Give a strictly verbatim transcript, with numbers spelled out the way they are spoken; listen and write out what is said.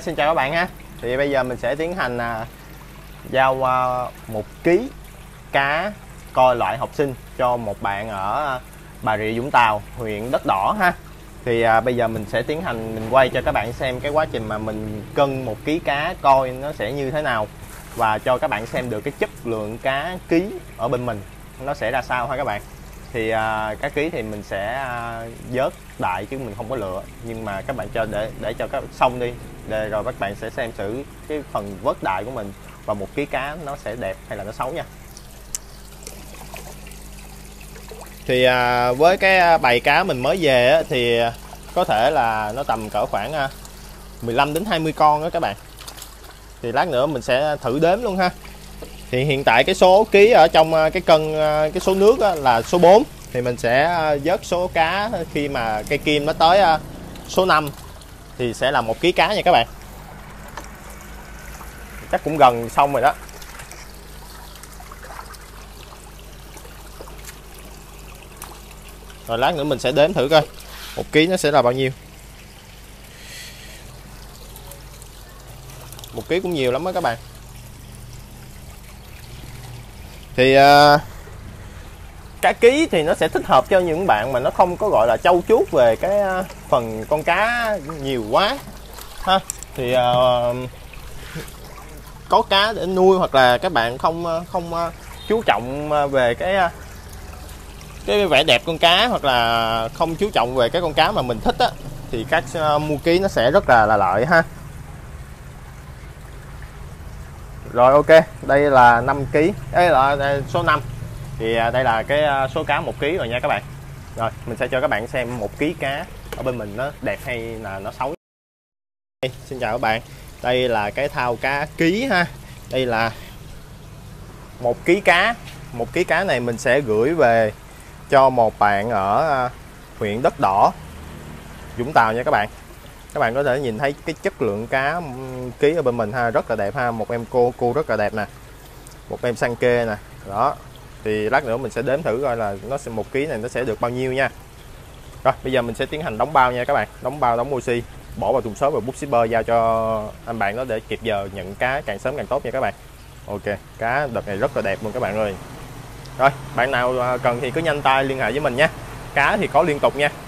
xin chào các bạn ha. Thì bây giờ mình sẽ tiến hành à, giao uh, một ký cá coi loại học sinh cho một bạn ở Bà Rịa Vũng Tàu, huyện Đất Đỏ ha. Thì à, bây giờ mình sẽ tiến hành mình quay cho các bạn xem cái quá trình mà mình cân một ký cá coi nó sẽ như thế nào, và cho các bạn xem được cái chất lượng cá ký ở bên mình nó sẽ ra sao ha các bạn. Thì à, cá ký thì mình sẽ à, vớt đại chứ mình không có lựa, nhưng mà các bạn cho để để cho các xong đi để rồi các bạn sẽ xem thử cái phần vớt đại của mình và một ký cá nó sẽ đẹp hay là nó xấu nha. Thì à, với cái bầy cá mình mới về á, thì có thể là nó tầm cỡ khoảng à, mười lăm đến hai mươi con đó các bạn. Thì lát nữa mình sẽ thử đếm luôn ha. Thì hiện tại cái số ký ở trong cái cân cái số nước là số bốn, thì mình sẽ vớt số cá khi mà cây kim nó tới số năm thì sẽ là một ký cá nha các bạn. Chắc cũng gần xong rồi đó. Rồi lát nữa mình sẽ đếm thử coi một ký nó sẽ là bao nhiêu. Một ký cũng nhiều lắm đó các bạn. Thì uh, cá ký thì nó sẽ thích hợp cho những bạn mà nó không có gọi là trau chuốt về cái uh, phần con cá nhiều quá ha. Thì uh, có cá để nuôi, hoặc là các bạn không không uh, chú trọng về cái uh, cái vẻ đẹp con cá, hoặc là không chú trọng về cái con cá mà mình thích á, thì các uh, mua ký nó sẽ rất là là lợi ha. Rồi ok, đây là năm ký, đây là đây, số năm. Thì đây là cái số cá một ký rồi nha các bạn. Rồi mình sẽ cho các bạn xem một ký cá ở bên mình nó đẹp hay là nó xấu. Đây, xin chào các bạn. Đây là cái thao cá ký ha. Đây là một ký cá. Một ký cá này mình sẽ gửi về cho một bạn ở huyện Đất Đỏ, Vũng Tàu nha các bạn. Các bạn có thể nhìn thấy cái chất lượng cá ký ở bên mình ha, rất là đẹp ha. Một em cô cô rất là đẹp nè, một em sang kê nè. Đó, thì lát nữa mình sẽ đếm thử coi là nó sẽ một ký này nó sẽ được bao nhiêu nha. Rồi bây giờ mình sẽ tiến hành đóng bao nha các bạn. Đóng bao, đóng oxy, bỏ vào thùng xốp và bút shipper giao cho anh bạn đó để kịp giờ nhận cá càng sớm càng tốt nha các bạn. Ok, cá đợt này rất là đẹp luôn các bạn ơi. Rồi bạn nào cần thì cứ nhanh tay liên hệ với mình nha. Cá thì có liên tục nha.